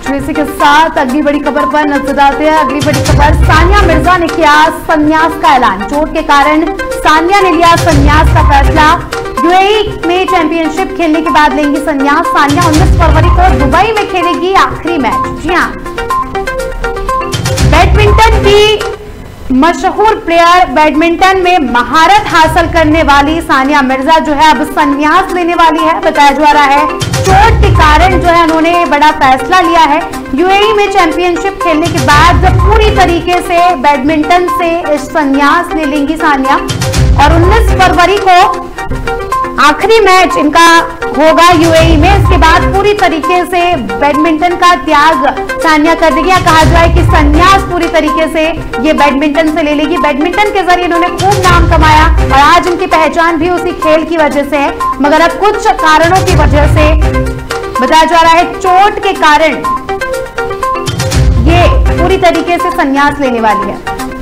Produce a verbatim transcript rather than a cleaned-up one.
तो इसी के साथ अगली बड़ी खबर पर नजर डालते हैं। अगली बड़ी खबर, सानिया मिर्जा ने किया संन्यास का ऐलान। चोट के कारण सानिया ने लिया संन्यास का फैसला। यूएई में चैंपियनशिप खेलने के बाद लेंगी संन्यास। सानिया उन्नीस फरवरी को दुबई में खेलेगी आखिरी मैच। जी हां, बैडमिंटन की मशहूर प्लेयर, बैडमिंटन में महारत हासिल करने वाली सानिया मिर्जा जो है अब संन्यास लेने वाली है। बताया जा रहा है चोट के कारण जो है उन्होंने बड़ा फैसला लिया है। यूएई में चैंपियनशिप खेलने के बाद पूरी तरीके से बैडमिंटन से इस संन्यास ले लेंगी सानिया और उन्नीस फरवरी को आखिरी मैच इनका होगा यूएई में। इसके बाद पूरी तरीके से बैडमिंटन का त्याग सानिया कर देगी। कहा जाए कि संन्यास पूरी तरीके से ये बैडमिंटन से ले लेगी। बैडमिंटन के जरिए इन्होंने खूब नाम कमाया और आज इनकी पहचान भी उसी खेल की वजह से है, मगर अब कुछ कारणों की वजह से बताया जा रहा है चोट के कारण ये पूरी तरीके से संन्यास लेने वाली है।